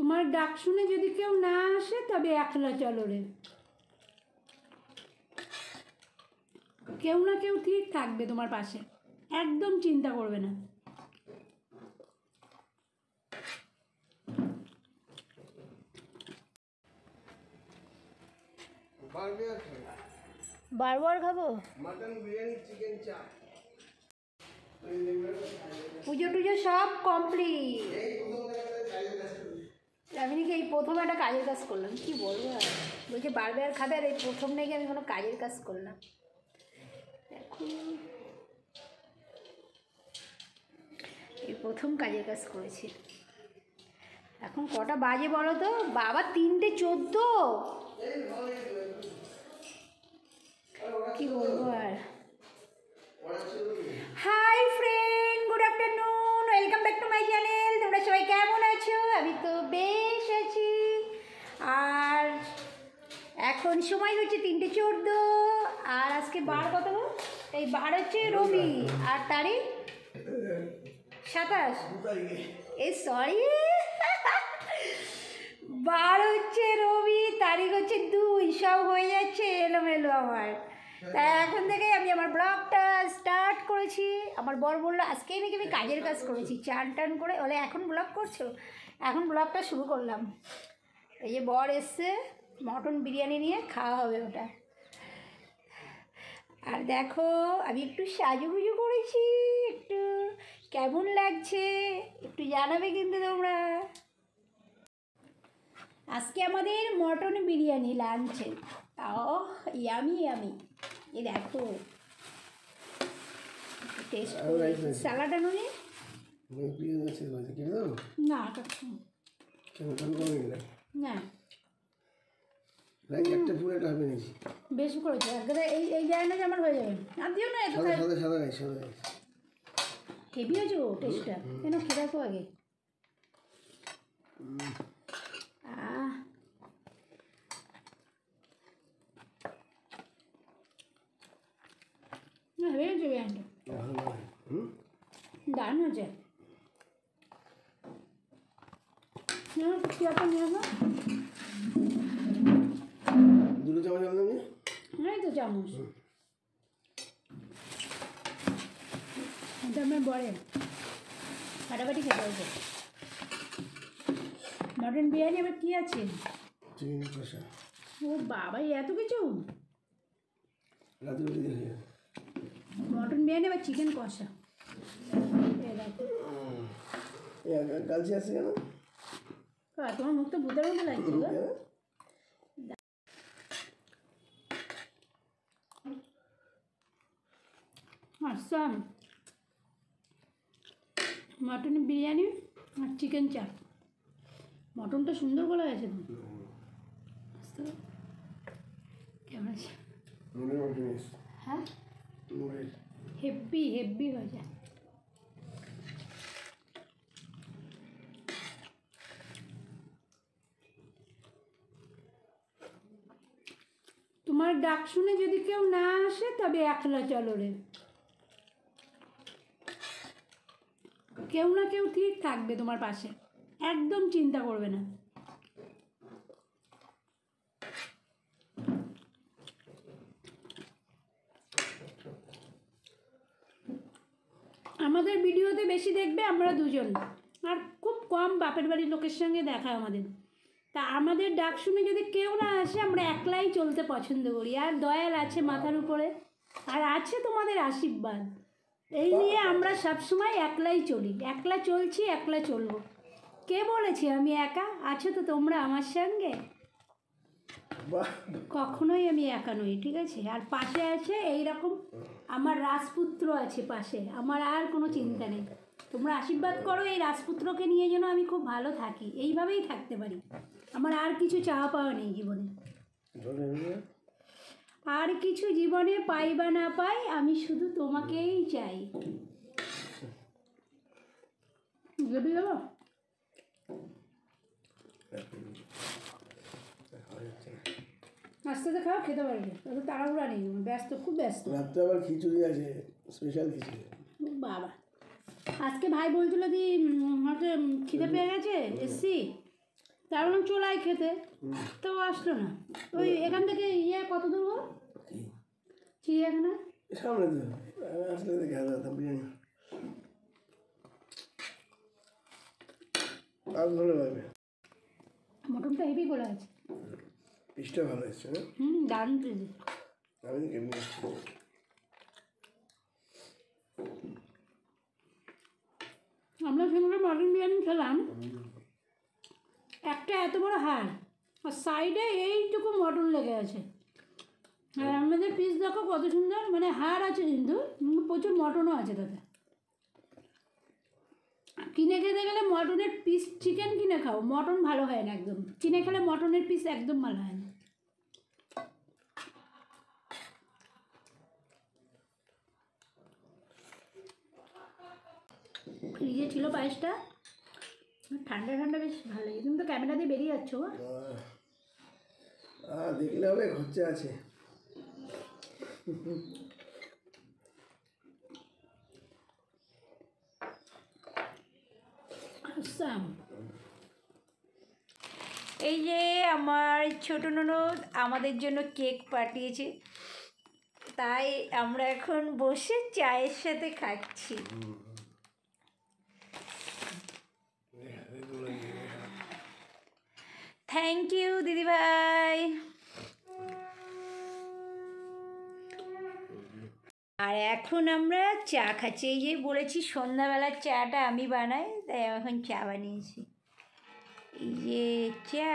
তোমার ডাক শুনে যদি কেউ না আসে তবে একলা চলো রে। কেউ না কেউ ঠিক থাকবে তোমার পাশে, একদম চিন্তা করবে না। বারবার খাবো মটন বিরিয়ানি, চিকেন চাপ, পুজো টুজো সব কমপ্লিট। আমি নাকি এই প্রথম একটা কাজের কাজ করলাম, কি বলবো আর। বলছে বারবার খাবে, আর এই প্রথম নাকি আমি কোনো কাজের কাজ করলাম। এখন এই প্রথম কাজের কাজ করেছি। এখন কটা বাজে বলো তো বাবা? 3:14। কি বলবো আর। Hi friend, good afternoon, welcome back to my channel. তোমরা সবাই কেমন আছো? আমি তো বেশ আছি। আর এখন সময় হচ্ছে 3:14। আর আজকে বার কত? এই বার হচ্ছে রবি, আর তারিখ 27। এই সরি, বার হচ্ছে রবি, তারিখ হচ্ছে 2, সব হয়ে যাচ্ছে এলোমেলো আমার। তাই এখন থেকেই আমি আমার ব্লগটা স্টার্ট করেছি। আমার বর বললো আজকেই নাকি আমি কাজের কাজ করেছি, চান টান করে। বলে এখন ব্লগ করছো? এখন ব্লগটা শুরু করলাম। এই যে বর এসছে, মটন বিরিয়ানি নিয়ে খাওয়া হবে ওটা। আর দেখো আমি একটু সাজুগুজু করেছি, একটু কেমন লাগছে একটু জানাবে কিন্তু তোমরা। আজকে আমাদের মটন বিরিয়ানি লাঞ্চে। তাও ইয়ামি ইয়ামি। এই দেখো টেস্ট স্যালাড আনো নি? না না বেশি করেছে একবারে। এই জায়গাটা যে আমার হয়ে যাবে। আর দিও না, এত হেভি হয়েছে গো টেস্টটা। কেন খেয়ে রাখো আগে। হেভি হয়েছে বিরিয়ানিটা, দারুণ হয়েছে। দুটো চামচ আনলাম। এই তো চামচ। এটা আমার বরের ফাটাফাটি খেতে হয়েছে। মটন বিরিয়ানি আবার কি আছে? চিকেন কষা। ও বাবা, এত কিছু! মটন বিরিয়ানি আবার চিকেন কষা। গালছি আছে কেন? তোমার মুখ তো ভূতের মতো লাগছে গো। আচ্ছা, মটন বিরিয়ানি আর চিকেন চাপ। মটনটা সুন্দর বলা গেছে তো। কেমন আছে? হ্যাঁ, হেভি হেভি হয়ে যায়। তোমার ডাক শুনে যদি কেউ না আসে তবে একলা চলো রে। কেউ না কেউ ঠিক থাকবে তোমার পাশে, একদম চিন্তা করবে না। আমাদের ভিডিওতে বেশি দেখবে আমরা দুজন, আর খুব কম বাপের বাড়ির লোকের সঙ্গে দেখা আমাদের। তা আমাদের ডাক শুনে যদি কেউ না আসে আমরা একলাই চলতে পছন্দ করি। আর দয়াল আছে মাথার উপরে, আর আছে তোমাদের আশীর্বাদ। এই নিয়ে আমরা সবসময় একলাই চলি, একলা চলছি, একলা চলবো। কে বলেছে আমি একা? আছো তো তোমরা আমার সঙ্গে। কখনোই আমি একা নই, ঠিক আছে? আর পাশে আছে এইরকম আমার রাজপুত্র আছে পাশে, আমার আর কোনো চিন্তা নেই। তোমরা আশীর্বাদ করো এই রাজপুত্রকে নিয়ে যেন আমি খুব ভালো থাকি, এইভাবেই থাকতে পারি। আমার আর কিছু চাওয়া পাওয়া নেই জীবনে। আর কিছু জীবনে পাই বা না পাই, আমি শুধু তোমাকেই চাই। বুঝলি গেল? আস্তে আস্তে খাও, খেতে পারবে। অত তাড়াহুড়া নেই, ব্যস্ত, খুব ব্যস্ত। রাত্রে আবার খিচুড়ি আছে, স্পেশাল খিচুড়ি। বাবা, আজকে ভাই বলছিল দি হচ্ছে খিদে পেয়ে গেছে, এসছি। তার চোলাই খেতে, তো আসলো না। ওই এখান থেকে কত দূর গো চিড়িয়াখানা? সামনে তো আসলে দেখে যেতাম বিরিয়ানি আর ভালো লাগবে। মটনটা হেভি করে আছে, পিসটা ভালো এসছে না? দারুণ পিস। আমি কেমনি এসছি আমরা সেখানে মটন বিরিয়ানি খেলাম, একটা এত বড় হাড় আর সাইডে এইটুকু মটন লেগে আছে। আর আমাদের পিস দেখো কত সুন্দর, মানে হাড় আছে কিন্তু প্রচুর মটনও আছে তাতে। কিনে খেতে গেলে মটনের পিস, চিকেন কিনে খাও, মটন ভালো হয় না একদম। কিনে খেলে মটনের পিস একদম ভালো হয় না। ফ্রিজে ছিল পায়েসটা, ঠান্ডা ঠান্ডা বেশ ভালো লাগে। তুমি তো ক্যামেরা দিয়ে বেরিয়ে যাচ্ছ। দেখলে হবে, খরচা আছে। এই যে আমার ছোট ননদ আমাদের জন্য কেক পাঠিয়েছে, তাই আমরা এখন বসে চায়ের সাথে খাচ্ছি। থ্যাংক ইউ দিদিভাই। আর এখন আমরা চা খাচ্ছি। এই যে বলেছি সন্ধ্যাবেলার চাটা আমি বানাই, তাই এখন চা বানিয়েছি। এই যে চা,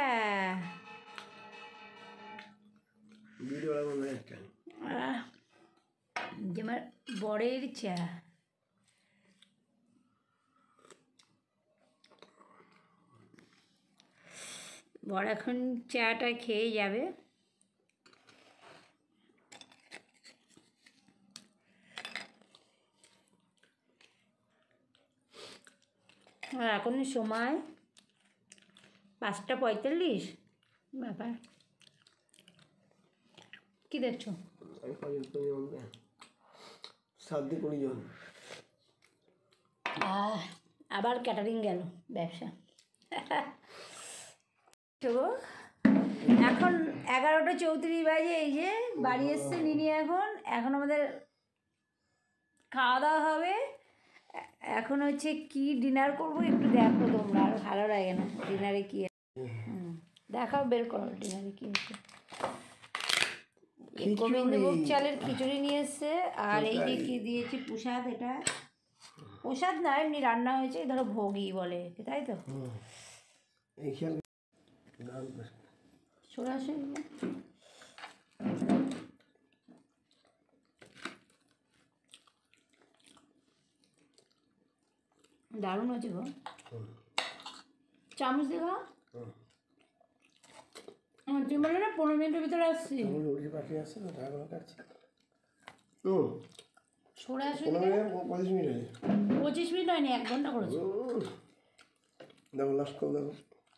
যে আমার বরের চা। বর এখন চাটা খেয়ে যাবে। আর এখন সময় 5:45। ব্যাপার কি দেখছো? আবার ক্যাটারিং গেল ব্যবসা। এখন 11:34 বাজে। এই যে বাড়ি এসছে নিনি। এখন আমাদের খাওয়া দাওয়া হবে। এখন হচ্ছে কি ডিনার করবো একটু দেখো তোমরা, আর ভালো লাগে না ডিনারে কি। দেখাও, বের করো ডিনারে কি হচ্ছে। গোবিন্দভোগ চালের খিচুড়ি নিয়ে এসছে, আর এই যে কি দিয়েছি প্রসাদ। এটা প্রসাদ না, এমনি রান্না হয়েছে, ধরো ভোগই বলে, তাই তো। সরাসরি দারুণ হয়েছে গো। চামচ দেখা তুমি বললে না 15 মিনিটের ভিতরে আসছি। সরাসরি 25 মিনিট হয়নি, 1 ঘন্টা করেছে। দেখো লাস্ট কল দেখো।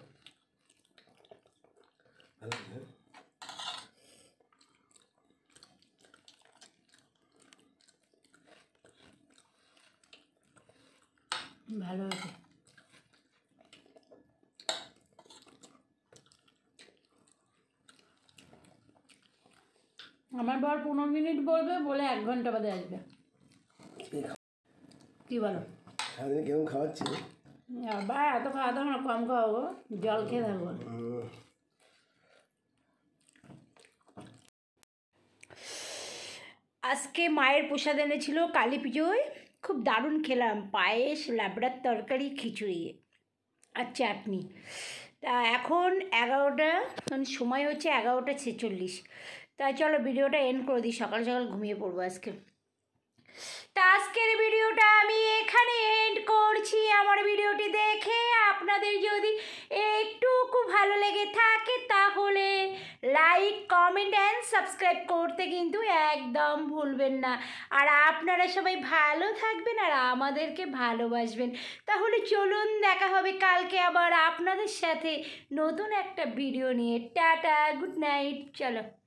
ভালো হয়েছে। আমার বর 15 মিনিট বলবে, বলে 1 ঘন্টা বাদে আসবে। কি বলো? সারাদিন কেমন খাওয়াচ্ছি? আবার এত খাওয়া দাওয়া কম খাওয়াবো, জল খেয়ে থাকবো। আজকে মায়ের প্রসাদ এনেছিল কালী পুজোয়, খুব দারুণ খেলাম। পায়েস, লাবড়ার তরকারি, খিচুড়ি আর চাটনি। তা এখন 11টা, সময় হচ্ছে 11:46। তা চলো ভিডিওটা এন্ড করে দিই, সকাল সকাল ঘুমিয়ে পড়বো আজকে। তা আজকের ভিডিওটা আমি এখানে এন্ড করছি। আমার ভিডিওটি দেখে আপনাদের যদি একটুকু ভালো লেগে থাকে তাহলে লাইক, কমেন্ট অ্যান্ড সাবস্ক্রাইব করতে কিন্তু একদম ভুলবেন না। আর আপনারা সবাই ভালো থাকবেন আর আমাদেরকে ভালোবাসবেন। তাহলে চলুন, দেখা হবে কালকে আবার আপনাদের সাথে নতুন একটা ভিডিও নিয়ে। Tata, good night. চলো।